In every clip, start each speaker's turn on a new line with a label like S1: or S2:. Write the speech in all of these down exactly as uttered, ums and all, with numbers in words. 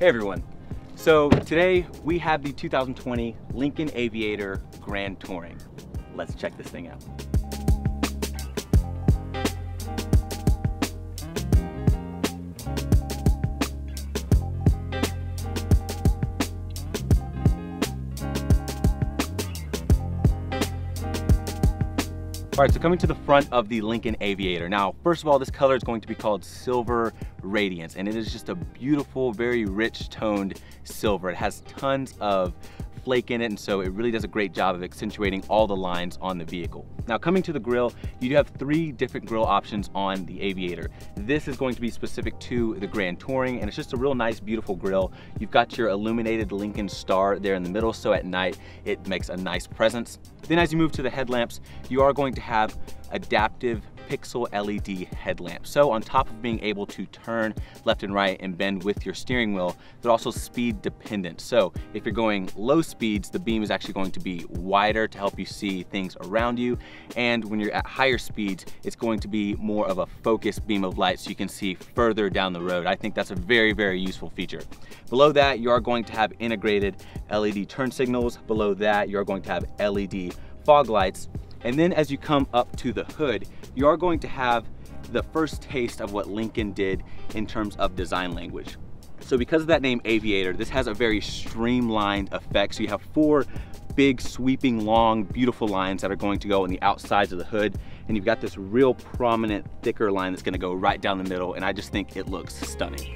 S1: Hey everyone. So today we have the two thousand twenty Lincoln Aviator Grand Touring. Let's check this thing out. All right, so coming to the front of the Lincoln Aviator. Now, first of all, this color is going to be called Silver Radiance, and it is just a beautiful, very rich toned silver. It has tons of flake in it, and so it really does a great job of accentuating all the lines on the vehicle. Now, coming to the grille, you do have three different grille options on the Aviator. This is going to be specific to the Grand Touring, and it's just a real nice, beautiful grille. You've got your illuminated Lincoln star there in the middle, so at night it makes a nice presence. Then as you move to the headlamps, you are going to have adaptive pixel L E D headlamps. So on top of being able to turn left and right and bend with your steering wheel, they're also speed dependent. So if you're going low speeds, the beam is actually going to be wider to help you see things around you. And when you're at higher speeds, it's going to be more of a focused beam of light so you can see further down the road. I think that's a very, very useful feature. Below that, you are going to have integrated L E D turn signals. Below that, you are going to have L E D fog lights. And then as you come up to the hood, you are going to have the first taste of what Lincoln did in terms of design language. So because of that name Aviator, this has a very streamlined effect. So you have four big, sweeping, long, beautiful lines that are going to go on the outsides of the hood. And you've got this real prominent, thicker line that's gonna go right down the middle. And I just think it looks stunning.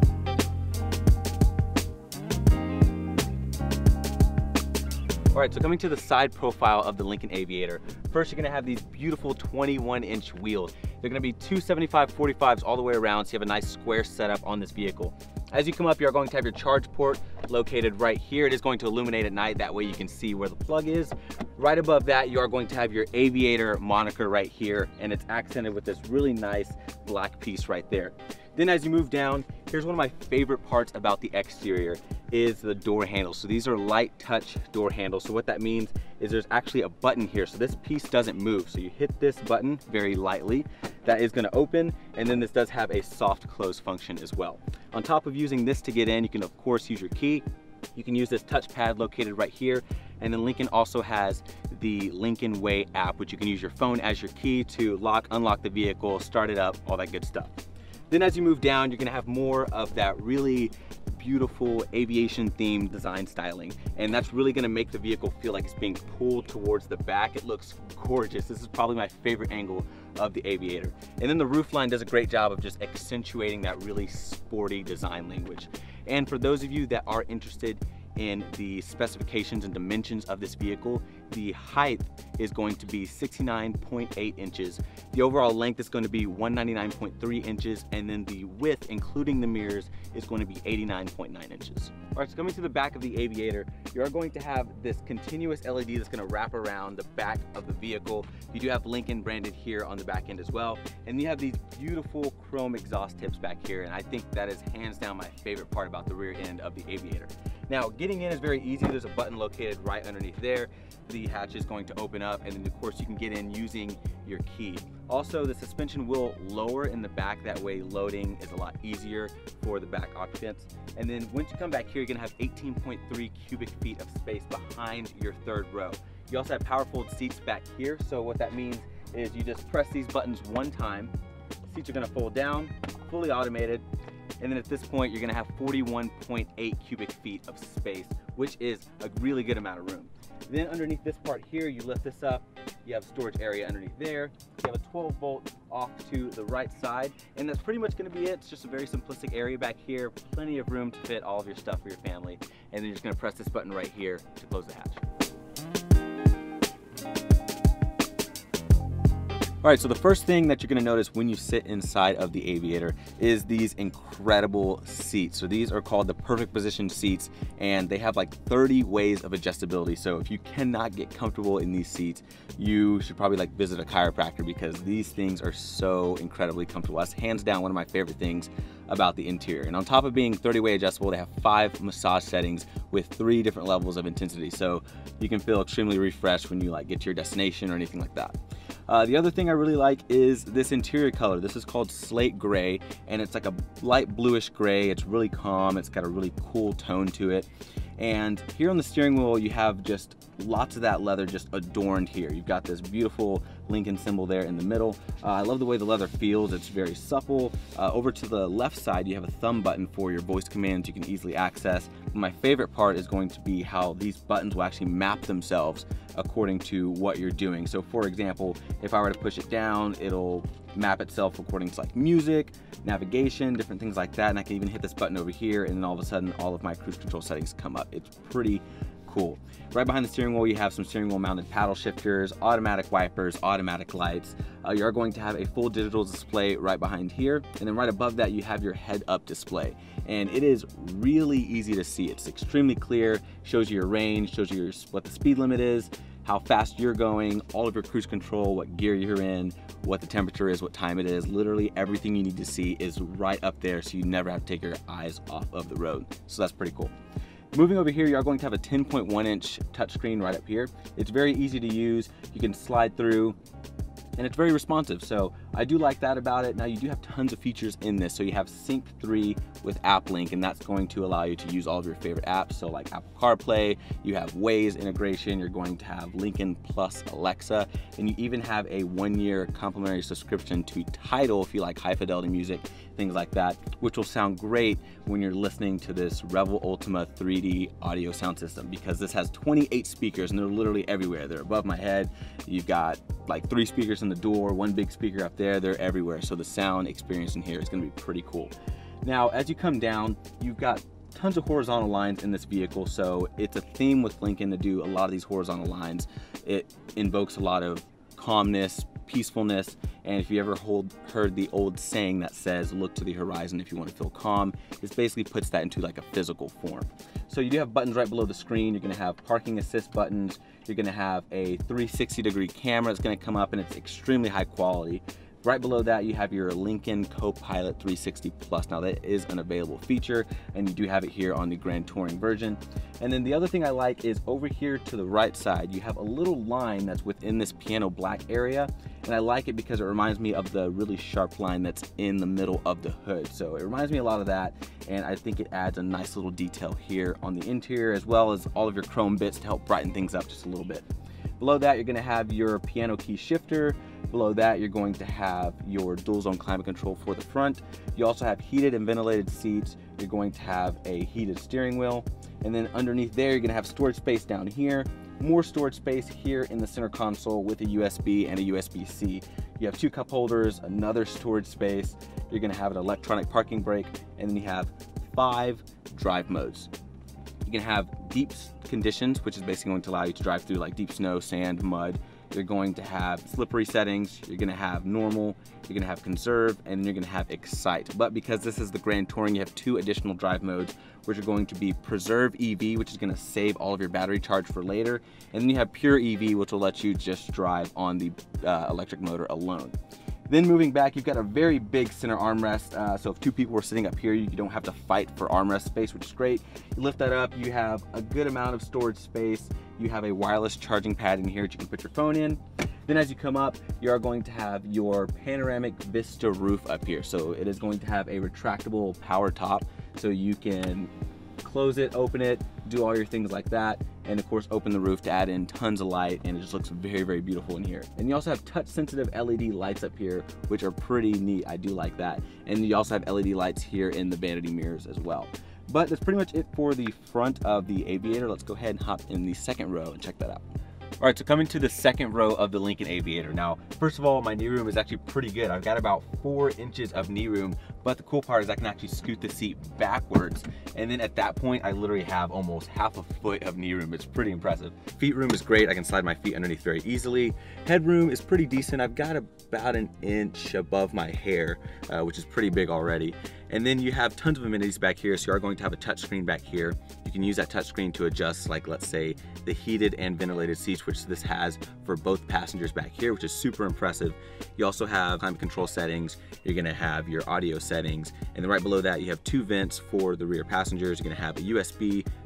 S1: All right, so coming to the side profile of the Lincoln Aviator, first you're gonna have these beautiful twenty-one inch wheels. They're gonna be two seventy-five forty-fives all the way around, so you have a nice square setup on this vehicle. As you come up, you're going to have your charge port located right here. It is going to illuminate at night, that way you can see where the plug is. Right above that, you are going to have your Aviator moniker right here, and it's accented with this really nice black piece right there. Then as you move down, here's one of my favorite parts about the exterior is the door handles. So these are light touch door handles. So what that means is there's actually a button here. So this piece doesn't move. So you hit this button very lightly. That is gonna open, and then this does have a soft close function as well. On top of using this to get in, you can of course use your key. You can use this touchpad located right here. And then Lincoln also has the Lincoln Way app, which you can use your phone as your key to lock, unlock the vehicle, start it up, all that good stuff. Then as you move down, you're gonna have more of that really beautiful aviation themed design styling. And that's really gonna make the vehicle feel like it's being pulled towards the back. It looks gorgeous. This is probably my favorite angle of the Aviator. And then the roofline does a great job of just accentuating that really sporty design language. And for those of you that are interested in the specifications and dimensions of this vehicle, the height is going to be sixty-nine point eight inches. The overall length is going to be one ninety-nine point three inches, and then the width, including the mirrors, is going to be eighty-nine point nine inches. All right, so coming to the back of the Aviator, you are going to have this continuous L E D that's going to wrap around the back of the vehicle. You do have Lincoln branded here on the back end as well, and you have these beautiful chrome exhaust tips back here, and I think that is hands down my favorite part about the rear end of the Aviator. Now, getting in is very easy. There's a button located right underneath there. The hatch is going to open up, and then of course you can get in using your key. Also, the suspension will lower in the back. That way loading is a lot easier for the back occupants. And then once you come back here, you're gonna have eighteen point three cubic feet of space behind your third row. You also have power fold seats back here. So what that means is you just press these buttons one time. Seats are gonna fold down, fully automated. And then at this point, you're gonna have forty-one point eight cubic feet of space, which is a really good amount of room. Then underneath this part here, you lift this up, you have a storage area underneath there. You have a twelve volt off to the right side, and that's pretty much gonna be it. It's just a very simplistic area back here, plenty of room to fit all of your stuff for your family. And then you're just gonna press this button right here to close the hatch. All right, so the first thing that you're gonna notice when you sit inside of the Aviator is these incredible seats. So these are called the perfect position seats, and they have like thirty ways of adjustability. So if you cannot get comfortable in these seats, you should probably like visit a chiropractor, because these things are so incredibly comfortable. That's hands down one of my favorite things about the interior. And on top of being thirty way adjustable, they have five massage settings with three different levels of intensity. So you can feel extremely refreshed when you like get to your destination or anything like that. Uh, the other thing I really like is this interior color. This is called slate gray, and it's like a light bluish gray. It's really calm. It's got a really cool tone to it. And here on the steering wheel, you have just lots of that leather just adorned here. You've got this beautiful Lincoln symbol there in the middle. Uh, I love the way the leather feels. It's very supple. Uh, over to the left side, you have a thumb button for your voice commands you can easily access. My favorite part is going to be how these buttons will actually map themselves according to what you're doing. So for example, if I were to push it down, it'll map itself according to like music, navigation, different things like that. And I can even hit this button over here, and then all of a sudden all of my cruise control settings come up. It's pretty cool. Right behind the steering wheel, you have some steering wheel mounted paddle shifters, automatic wipers, automatic lights. Uh, you are going to have a full digital display right behind here. And then right above that, you have your head up display. And it is really easy to see. It's extremely clear, shows you your range, shows you your, what the speed limit is, how fast you're going, all of your cruise control, what gear you're in, what the temperature is, what time it is. Literally everything you need to see is right up there, so you never have to take your eyes off of the road. So that's pretty cool. Moving over here, you are going to have a ten point one inch touchscreen right up here. It's very easy to use. You can slide through, and it's very responsive. So I do like that about it. Now you do have tons of features in this. So you have Sync three with App Link, and that's going to allow you to use all of your favorite apps. So like Apple CarPlay, you have Waze integration, you're going to have Lincoln Plus Alexa, and you even have a one year complimentary subscription to Tidal if you like high fidelity music, things like that, which will sound great when you're listening to this Revel Ultima three D audio sound system, because this has twenty-eight speakers and they're literally everywhere. They're above my head. You've got like three speakers in the door, one big speaker up there, they're everywhere. So the sound experience in here is gonna be pretty cool. Now, as you come down, you've got tons of horizontal lines in this vehicle. So it's a theme with Lincoln to do a lot of these horizontal lines. It invokes a lot of calmness, peacefulness, and if you ever hold, heard the old saying that says, look to the horizon if you want to feel calm, this basically puts that into like a physical form. So you do have buttons right below the screen. You're going to have parking assist buttons. You're going to have a three sixty degree camera that's going to come up, and it's extremely high quality. Right below that, you have your Lincoln Co-Pilot three sixty Plus. Now that is an available feature, and you do have it here on the Grand Touring version. And then the other thing I like is over here to the right side, you have a little line that's within this piano black area. And I like it because it reminds me of the really sharp line that's in the middle of the hood. So it reminds me a lot of that, and I think it adds a nice little detail here on the interior, as well as all of your chrome bits to help brighten things up just a little bit. Below that, you're going to have your piano key shifter. Below that, you're going to have your dual zone climate control for the front. You also have heated and ventilated seats. You're going to have a heated steering wheel. And then underneath there, you're going to have storage space down here. More storage space here in the center console with a U S B and a U S B C. You have two cup holders, another storage space. You're going to have an electronic parking brake, and then you have five drive modes. You can have deep conditions, which is basically going to allow you to drive through like deep snow, sand, mud. You're going to have slippery settings. You're going to have normal. You're going to have conserve, and then you're going to have excite. But because this is the Grand Touring, you have two additional drive modes, which are going to be preserve E V, which is going to save all of your battery charge for later, and then you have pure E V, which will let you just drive on the uh, electric motor alone. Then moving back, you've got a very big center armrest. Uh, so if two people were sitting up here, you don't have to fight for armrest space, which is great. You lift that up, you have a good amount of storage space. You have a wireless charging pad in here that you can put your phone in. Then as you come up, you are going to have your panoramic vista roof up here. So it is going to have a retractable power top, so you can close it, open it, do all your things like that, and of course open the roof to add in tons of light, and it just looks very, very beautiful in here. And you also have touch sensitive L E D lights up here, which are pretty neat. I do like that. And you also have L E D lights here in the vanity mirrors as well. But that's pretty much it for the front of the Aviator. Let's go ahead and hop in the second row and check that out. All right, so coming to the second row of the Lincoln Aviator. Now, first of all, my knee room is actually pretty good. I've got about four inches of knee room, but the cool part is I can actually scoot the seat backwards. And then at that point, I literally have almost half a foot of knee room. It's pretty impressive. Feet room is great. I can slide my feet underneath very easily. Headroom is pretty decent. I've got about an inch above my hair, uh, which is pretty big already. And then you have tons of amenities back here. So you are going to have a touchscreen back here. You can use that touchscreen to adjust, like, let's say, the heated and ventilated seats, which this has for both passengers back here, which is super impressive. You also have climate control settings. You're gonna have your audio settings. And then right below that, you have two vents for the rear passengers. You're gonna have a U S B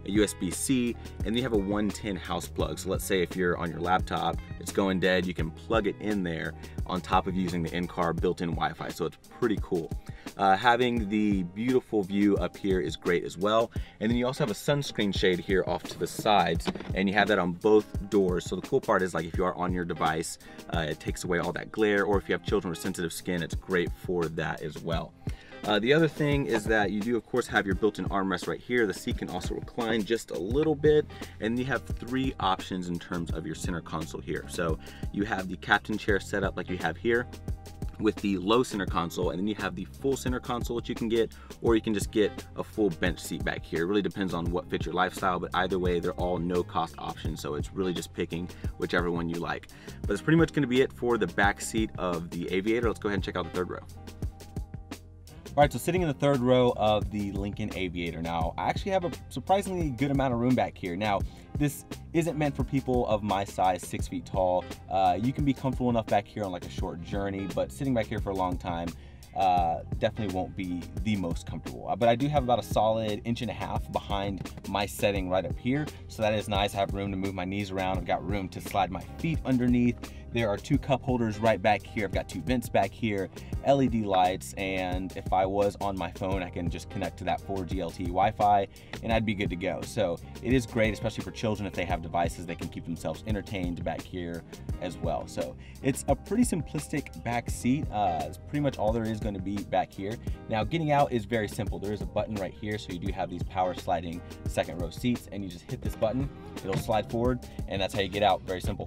S1: a U S B C, and then you have a one ten house plug. So let's say if you're on your laptop, it's going dead, you can plug it in there on top of using the in-car built-in Wi-Fi. So it's pretty cool. Uh, having the beautiful view up here is great as well. And then you also have a sunscreen shade here off to the sides, and you have that on both doors. So the cool part is, like, if you are on your device, uh, it takes away all that glare, or if you have children with sensitive skin, it's great for that as well. Uh, the other thing is that you do, of course, have your built-in armrest right here. The seat can also recline just a little bit, and you have three options in terms of your center console here. So you have the captain chair set up like you have here with the low center console, and then you have the full center console that you can get, or you can just get a full bench seat back here. It really depends on what fits your lifestyle, but either way, they're all no cost options, so it's really just picking whichever one you like. But it's pretty much gonna be it for the back seat of the Aviator. Let's go ahead and check out the third row. All right, so sitting in the third row of the Lincoln Aviator. Now, I actually have a surprisingly good amount of room back here. Now, this isn't meant for people of my size, six feet tall. Uh, you can be comfortable enough back here on like a short journey, but sitting back here for a long time uh, definitely won't be the most comfortable. Uh, but I do have about a solid inch and a half behind my setting right up here. So that is nice. I have room to move my knees around. I've got room to slide my feet underneath. There are two cup holders right back here. I've got two vents back here, L E D lights, and if I was on my phone, I can just connect to that four G L T E Wi-Fi and I'd be good to go. So it is great, especially for children. If they have devices, they can keep themselves entertained back here as well. So it's a pretty simplistic back seat. Uh, it's pretty much all there is going to be back here. Now, getting out is very simple. There is a button right here, so you do have these power sliding second row seats, and you just hit this button, it'll slide forward, and that's how you get out. Very simple.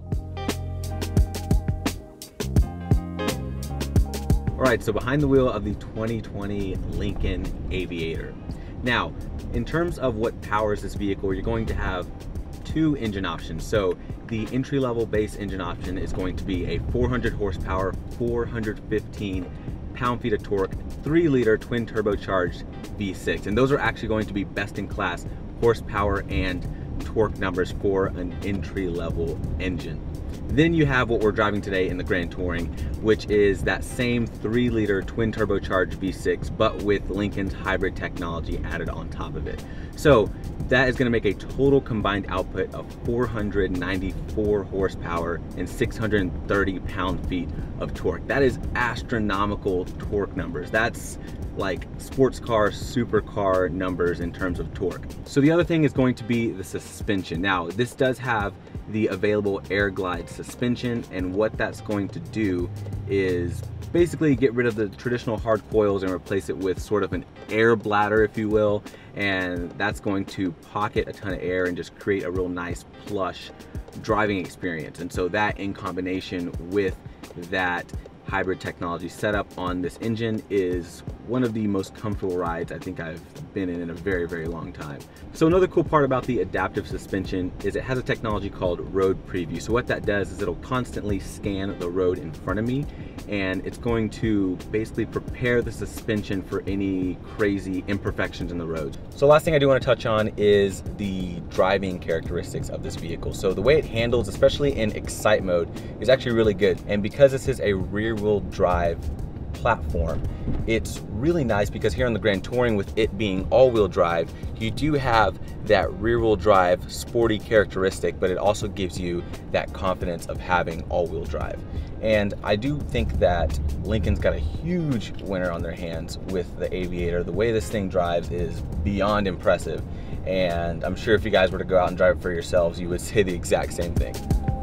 S1: All right, so behind the wheel of the twenty twenty Lincoln Aviator. Now, in terms of what powers this vehicle, you're going to have two engine options. So the entry-level base engine option is going to be a four hundred horsepower, four hundred fifteen pound-feet of torque, three liter twin turbocharged V six. And those are actually going to be best-in-class horsepower and torque numbers for an entry-level engine. Then you have what we're driving today in the Grand Touring, which is that same three liter twin turbocharged V six, but with Lincoln's hybrid technology added on top of it. So that is going to make a total combined output of four hundred ninety-four horsepower and six hundred thirty pound-feet of torque. That is astronomical torque numbers. That's like sports car, supercar numbers in terms of torque. So the other thing is going to be the suspension. Now, this does have the available air glide suspension, and what that's going to do is basically get rid of the traditional hard coils and replace it with sort of an air bladder, if you will, and that's going to pocket a ton of air and just create a real nice plush driving experience. And so that, in combination with that hybrid technology setup on this engine, is one of the most comfortable rides I think I've been in in a very, very long time. So another cool part about the adaptive suspension is it has a technology called road preview. So what that does is it'll constantly scan the road in front of me, and it's going to basically prepare the suspension for any crazy imperfections in the road. So last thing I do want to touch on is the driving characteristics of this vehicle. So the way it handles, especially in Excite mode, is actually really good. And because this is a rear-wheel drive platform, it's really nice because here on the Grand Touring, with it being all-wheel drive, you do have that rear-wheel drive sporty characteristic, but it also gives you that confidence of having all-wheel drive. And I do think that Lincoln's got a huge winner on their hands with the Aviator. The way this thing drives is beyond impressive, and I'm sure if you guys were to go out and drive it for yourselves, you would say the exact same thing.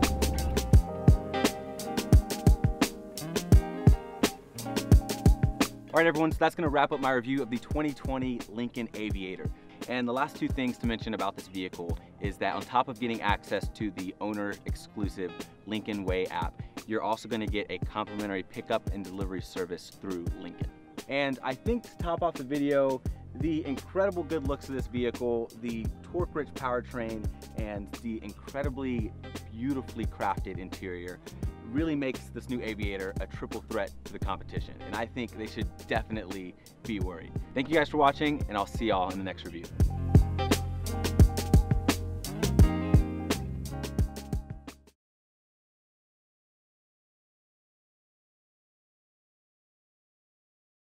S1: All right, everyone, so that's gonna wrap up my review of the twenty twenty Lincoln Aviator. And the last two things to mention about this vehicle is that on top of getting access to the owner exclusive Lincoln Way app, you're also gonna get a complimentary pickup and delivery service through Lincoln. And I think to top off the video, the incredible good looks of this vehicle, the torque-rich powertrain, and the incredibly beautifully crafted interior really makes this new Aviator a triple threat to the competition, and I think they should definitely be worried. Thank you guys for watching, and I'll see y'all in the next review.